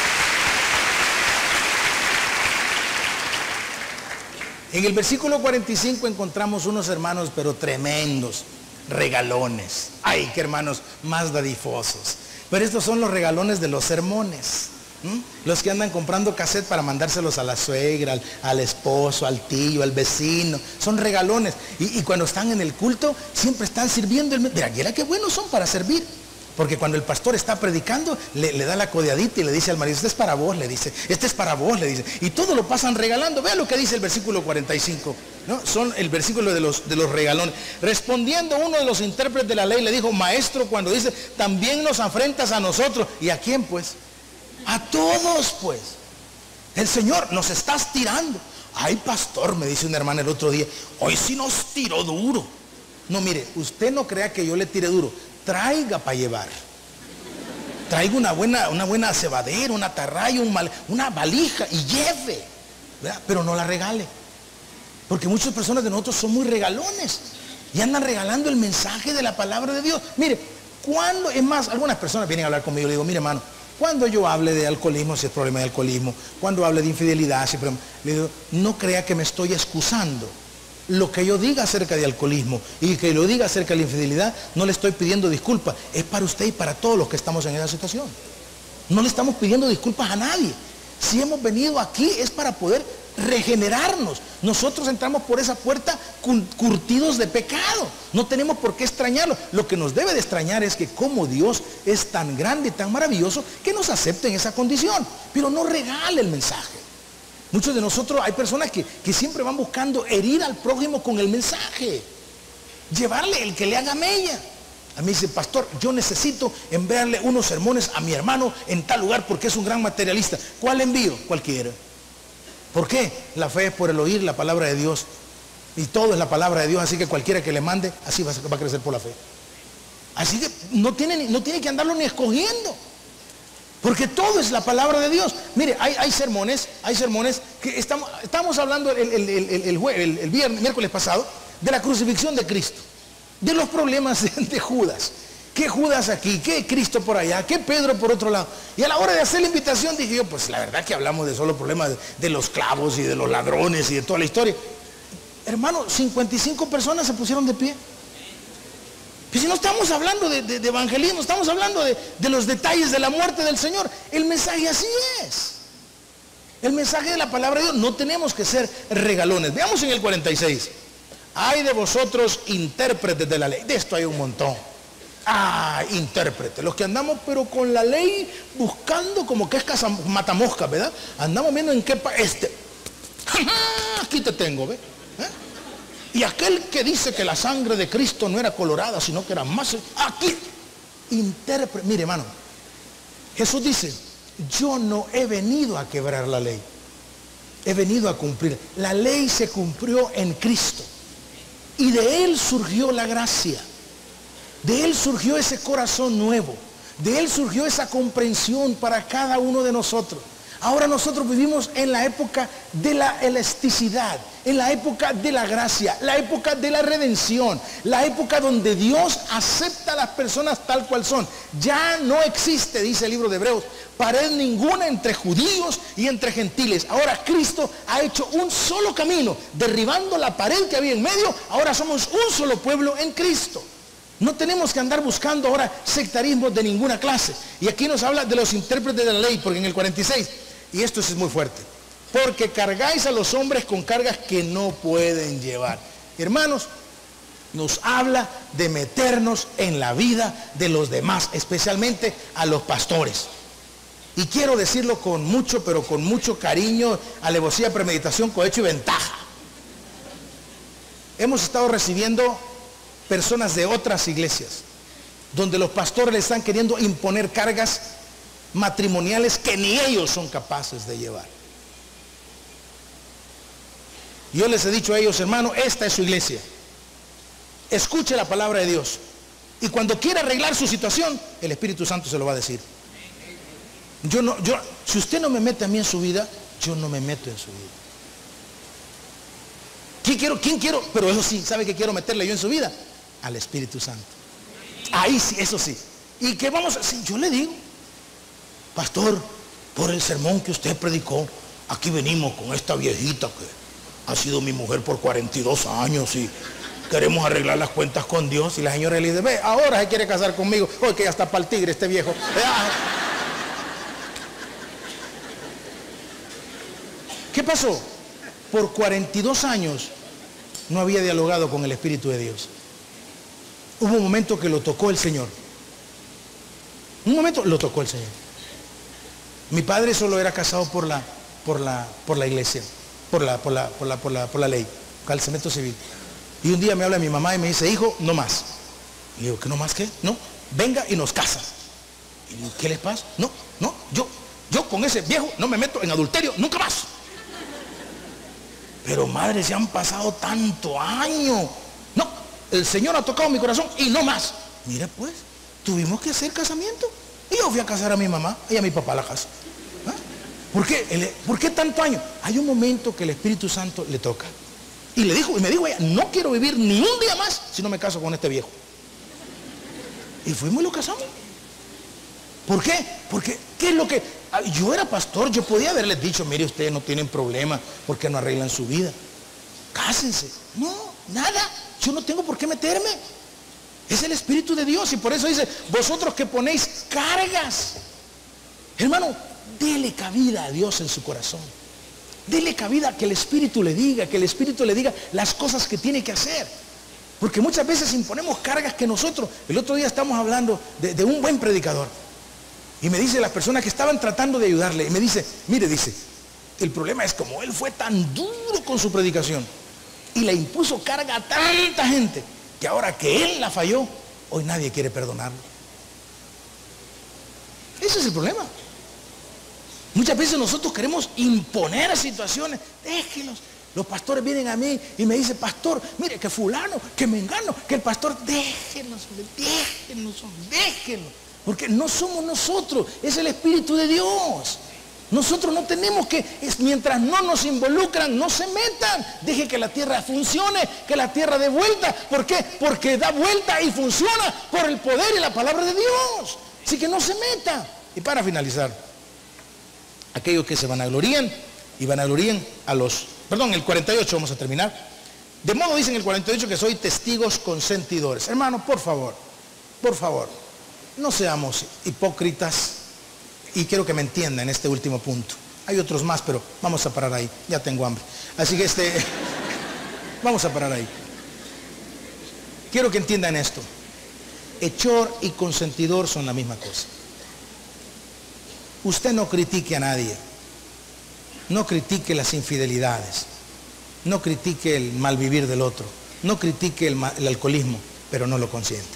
En el versículo 45 encontramos unos hermanos, pero tremendos, regalones. Ay, qué hermanos más dadivosos. Pero estos son los regalones de los sermones. Los que andan comprando cassette para mandárselos a la suegra, al esposo, al tío, al vecino. Son regalones. Y cuando están en el culto, siempre están sirviendo. Mira qué buenos son para servir. Porque cuando el pastor está predicando, le da la codeadita y le dice al marido, este es para vos, le dice. Este es para vos, le dice. Y todo lo pasan regalando. Vea lo que dice el versículo 45. ¿No? Son el versículo de los regalones. Respondiendo uno de los intérpretes de la ley, le dijo, maestro, cuando dice, también nos afrentas a nosotros. ¿Y a quién, pues? A todos, pues. El Señor, nos estás tirando. Ay, pastor, me dice una hermana el otro día, hoy sí nos tiró duro. No, mire, usted no crea que yo le tire duro. Traiga para llevar. Traiga una buena cebadera, una atarraya, una valija y lleve. ¿verdad? Pero no la regale. Porque muchas personas de nosotros son muy regalones y andan regalando el mensaje de la palabra de Dios. Mire, cuando, es más, algunas personas vienen a hablar conmigo y le digo, mire hermano, cuando yo hable de alcoholismo, si es problema de alcoholismo, cuando hable de infidelidad, si es problema, le digo, no crea que me estoy excusando. Lo que yo diga acerca de alcoholismo y que lo diga acerca de la infidelidad, no le estoy pidiendo disculpas, es para usted y para todos los que estamos en esa situación. No le estamos pidiendo disculpas a nadie. Si hemos venido aquí es para poder regenerarnos. Nosotros entramos por esa puerta curtidos de pecado. No tenemos por qué extrañarlo. Lo que nos debe de extrañar es que como Dios es tan grande y tan maravilloso que nos acepte en esa condición. Pero no regale el mensaje. Muchos de nosotros hay personas que siempre van buscando herir al prójimo con el mensaje. Llevarle el que le haga mella. A mí dice, pastor, yo necesito enviarle unos sermones a mi hermano en tal lugar porque es un gran materialista. ¿Cuál envío? Cualquiera. ¿Por qué? La fe es por el oír la palabra de Dios. Y todo es la palabra de Dios, así que cualquiera que le mande, así va a crecer por la fe. Así que no tiene que andarlo ni escogiendo. Porque todo es la palabra de Dios. Mire, hay sermones que estamos hablando el miércoles pasado de la crucifixión de Cristo. De los problemas de Judas. ¿Qué Judas aquí? ¿Qué Cristo por allá? ¿Qué Pedro por otro lado? Y a la hora de hacer la invitación dije yo, pues la verdad que hablamos de solo problemas de los clavos y de los ladrones y de toda la historia. Hermano, 55 personas se pusieron de pie. Pues si no estamos hablando de evangelismo, estamos hablando de los detalles de la muerte del Señor. El mensaje así es. El mensaje de la palabra de Dios. No tenemos que ser regalones. Veamos en el 46. Hay de vosotros intérpretes de la ley. De esto hay un montón. Intérpretes. Los que andamos pero con la ley buscando como que es matamosca, ¿verdad? Andamos viendo en qué aquí te tengo, ¿ve? Y aquel que dice que la sangre de Cristo no era colorada, sino que era más... Aquí, intérprete. Mire, hermano, Jesús dice, yo no he venido a quebrar la ley. He venido a cumplir. La ley se cumplió en Cristo. Y de Él surgió la gracia. De Él surgió ese corazón nuevo. De Él surgió esa comprensión para cada uno de nosotros. Ahora nosotros vivimos en la época de la elasticidad, en la época de la gracia, la época de la redención, la época donde Dios acepta a las personas tal cual son. Ya no existe, dice el libro de Hebreos, pared ninguna entre judíos y entre gentiles. Ahora Cristo ha hecho un solo camino, derribando la pared que había en medio. Ahora somos un solo pueblo en Cristo. No tenemos que andar buscando ahora sectarismos de ninguna clase. Y aquí nos habla de los intérpretes de la ley, porque en el 46, y esto es muy fuerte, porque cargáis a los hombres con cargas que no pueden llevar. Hermanos, nos habla de meternos en la vida de los demás, especialmente a los pastores. Y quiero decirlo con mucho, pero con mucho cariño, alevosía, premeditación, cohecho y ventaja. Hemos estado recibiendo personas de otras iglesias, donde los pastores le están queriendo imponer cargas matrimoniales que ni ellos son capaces de llevar. Yo les he dicho a ellos, hermano, esta es su iglesia. Escuche la palabra de Dios. Y cuando quiera arreglar su situación, el Espíritu Santo se lo va a decir. Si usted no me mete a mí en su vida, yo no me meto en su vida. ¿Quién quiero? Pero eso sí, ¿sabe qué quiero meterle yo en su vida? Al Espíritu Santo. Ahí sí, eso sí. ¿Y qué vamos a hacer? Yo le digo, pastor, por el sermón que usted predicó, aquí venimos con esta viejita que ha sido mi mujer por 42 años y queremos arreglar las cuentas con Dios. Y la señora le dice, ve, ahora se quiere casar conmigo. Oye, que ya está para el tigre este viejo. ¿Qué pasó? Por 42 años no había dialogado con el Espíritu de Dios. Hubo un momento que lo tocó el Señor. Un momento lo tocó el Señor. Mi padre solo era casado por la iglesia, por la ley, por el cemento civil. Y un día me habla mi mamá y me dice, hijo, no más. Y le digo, ¿qué no más qué? No, venga y nos casa. Y digo, ¿qué les pasa? No, yo con ese viejo no me meto en adulterio, nunca más. Pero madre, se han pasado tanto años. No, el Señor ha tocado mi corazón y no más. Mira pues, tuvimos que hacer casamiento. Y yo fui a casar a mi mamá y a mi papá a la casa. ¿Por qué tanto año? Hay un momento que el Espíritu Santo le toca. Y me dijo ella, no quiero vivir ni un día más si no me caso con este viejo. Y fuimos y lo casamos. ¿Por qué? Porque, ¿qué es lo que? Yo era pastor, yo podía haberles dicho, mire, ustedes no tienen problema porque no arreglan su vida. Cásense. No, nada. Yo no tengo por qué meterme. Es el Espíritu de Dios. Y por eso dice, vosotros que ponéis cargas. Hermano, dele cabida a Dios en su corazón. Dele cabida a que el Espíritu le diga, las cosas que tiene que hacer. Porque muchas veces imponemos cargas que nosotros, el otro día estamos hablando de un buen predicador. Y me dice las personas que estaban tratando de ayudarle, y me dice, mire, dice, el problema es como él fue tan duro con su predicación y le impuso carga a tanta gente, que ahora que él la falló, hoy nadie quiere perdonarlo. Ese es el problema. Muchas veces nosotros queremos imponer situaciones. Déjenlos. Los pastores vienen a mí y me dicen, pastor, mire que fulano, que mengano, que el pastor, déjenlos. Porque no somos nosotros, es el Espíritu de Dios. Nosotros no tenemos que, mientras no nos involucran, no se metan. Deje que la tierra funcione, que la tierra dé vuelta. ¿Por qué? Porque da vuelta y funciona por el poder y la palabra de Dios. Así que no se metan. Y para finalizar, aquellos que se vanaglorían y vanaglorían a los, el 48 vamos a terminar. De modo dicen el 48 que soy testigos consentidores. Hermanos, por favor, no seamos hipócritas. Y quiero que me entiendan en este último punto. Hay otros más, pero vamos a parar ahí. Ya tengo hambre. Así que vamos a parar ahí. Quiero que entiendan esto. Hechor y consentidor son la misma cosa. Usted no critique a nadie. No critique las infidelidades. No critique el malvivir del otro. No critique el alcoholismo, pero no lo consienta.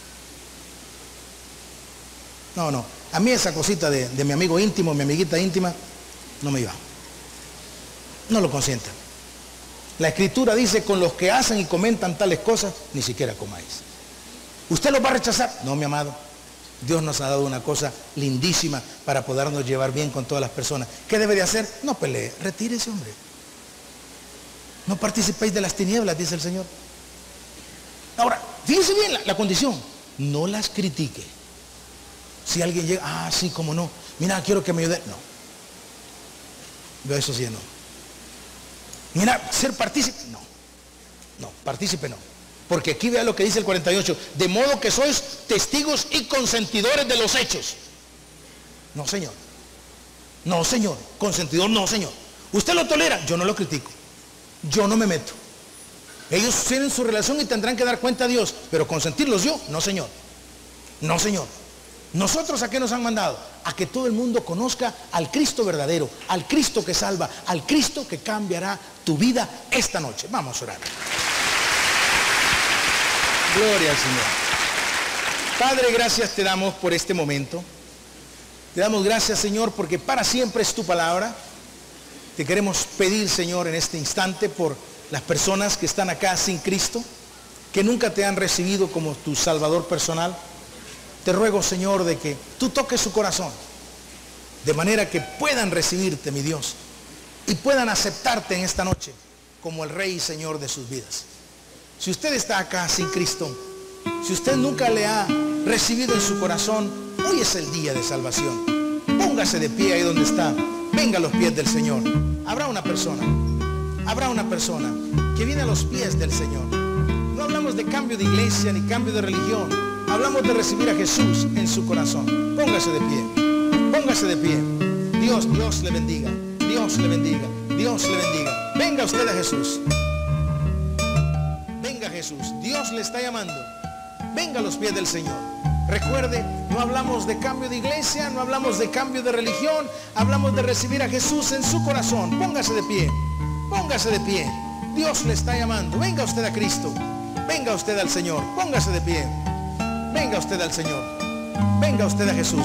No. A mí esa cosita de mi amigo íntimo, mi amiguita íntima, no me iba. No lo consientan. La Escritura dice, con los que hacen y comentan tales cosas, ni siquiera comáis. ¿Usted los va a rechazar? No, mi amado. Dios nos ha dado una cosa lindísima para podernos llevar bien con todas las personas. ¿Qué debe de hacer? No pelee, retírese, hombre. No participéis de las tinieblas, dice el Señor. Ahora, fíjense bien la condición. No las critique. Si alguien llega, sí, cómo no. Mira, quiero que me ayude. No. Yo eso sí, no. Mira, ser partícipe. No, partícipe no. Porque aquí vea lo que dice el 48. De modo que sois testigos y consentidores de los hechos. No, señor. No, señor. Consentidor, no, señor. ¿Usted lo tolera? Yo no lo critico. Yo no me meto. Ellos tienen su relación y tendrán que dar cuenta a Dios. Pero consentirlos yo, no, señor. No, señor. ¿Nosotros a qué nos han mandado? A que todo el mundo conozca al Cristo verdadero, al Cristo que salva, al Cristo que cambiará tu vida esta noche. Vamos a orar. Gloria al Señor. Padre, gracias te damos por este momento. Te damos gracias, Señor, porque para siempre es tu palabra. Te queremos pedir, Señor, en este instante por las personas que están acá sin Cristo, que nunca te han recibido como tu Salvador personal. Te ruego, Señor, de que tú toques su corazón, de manera que puedan recibirte, mi Dios, y puedan aceptarte en esta noche como el Rey y Señor de sus vidas. Si usted está acá sin Cristo, si usted nunca le ha recibido en su corazón, hoy es el día de salvación. Póngase de pie ahí donde está. Venga a los pies del Señor. Habrá una persona que viene a los pies del Señor. No hablamos de cambio de iglesia ni cambio de religión. Hablamos de recibir a Jesús en su corazón. Póngase de pie. Póngase de pie. Dios le bendiga. Dios le bendiga. Dios le bendiga. Venga usted a Jesús. Venga Jesús. Dios le está llamando. Venga a los pies del Señor. Recuerde, no hablamos de cambio de iglesia, no hablamos de cambio de religión. Hablamos de recibir a Jesús en su corazón. Póngase de pie. Póngase de pie. Dios le está llamando. Venga usted a Cristo. Venga usted al Señor. Póngase de pie. Venga usted al Señor. Venga usted a Jesús.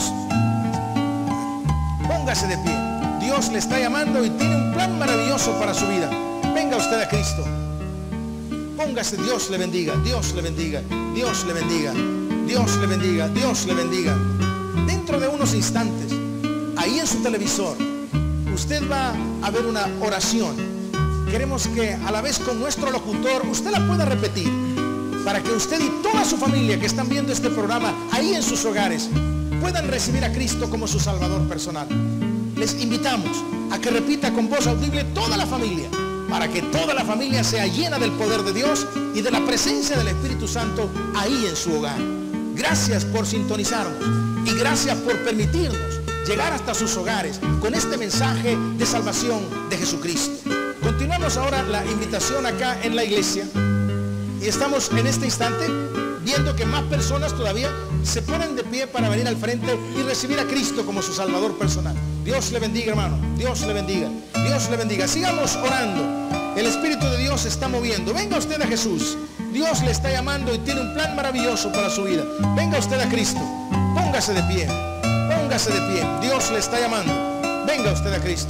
Póngase de pie. Dios le está llamando y tiene un plan maravilloso para su vida. Venga usted a Cristo. Póngase. Dios le bendiga. Dios le bendiga. Dios le bendiga. Dios le bendiga. Dios le bendiga. Dentro de unos instantes, ahí en su televisor, usted va a ver una oración. Queremos que a la vez con nuestro locutor usted la pueda repetir, para que usted y toda su familia que están viendo este programa ahí en sus hogares puedan recibir a Cristo como su Salvador personal. Les invitamos a que repita con voz audible toda la familia, para que toda la familia sea llena del poder de Dios y de la presencia del Espíritu Santo ahí en su hogar. Gracias por sintonizarnos y gracias por permitirnos llegar hasta sus hogares con este mensaje de salvación de Jesucristo. Continuamos ahora la invitación acá en la iglesia y estamos en este instante viendo que más personas todavía se ponen de pie para venir al frente y recibir a Cristo como su Salvador personal. Dios le bendiga, hermano. Dios le bendiga. Dios le bendiga. Sigamos orando. El Espíritu de Dios se está moviendo. Venga usted a Jesús. Dios le está llamando y tiene un plan maravilloso para su vida. Venga usted a Cristo. Póngase de pie. Póngase de pie. Dios le está llamando. Venga usted a Cristo.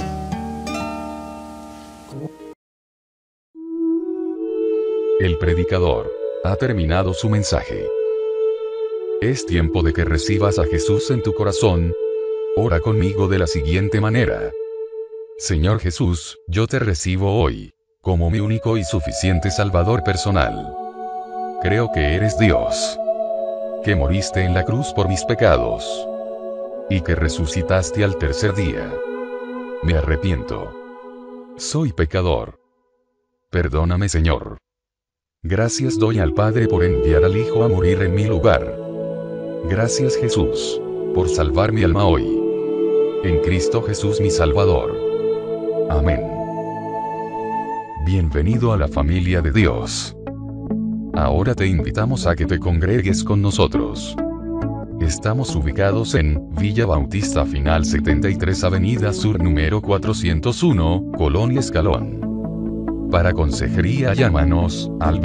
El predicador ha terminado su mensaje. Es tiempo de que recibas a Jesús en tu corazón. Ora conmigo de la siguiente manera. Señor Jesús, yo te recibo hoy, como mi único y suficiente Salvador personal. Creo que eres Dios, que moriste en la cruz por mis pecados, y que resucitaste al tercer día. Me arrepiento. Soy pecador. Perdóname, Señor. Gracias doy al Padre por enviar al Hijo a morir en mi lugar. Gracias, Jesús, por salvar mi alma hoy. En Cristo Jesús mi Salvador. Amén. Bienvenido a la familia de Dios. Ahora te invitamos a que te congregues con nosotros. Estamos ubicados en Villa Bautista Final 73 Avenida Sur número 401, Colonia Escalón. Para consejería llámanos al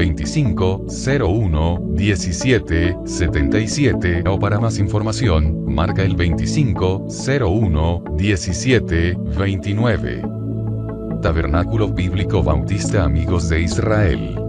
2501-1777 o para más información, marca el 2501-1729. Tabernáculo Bíblico Bautista Amigos de Israel.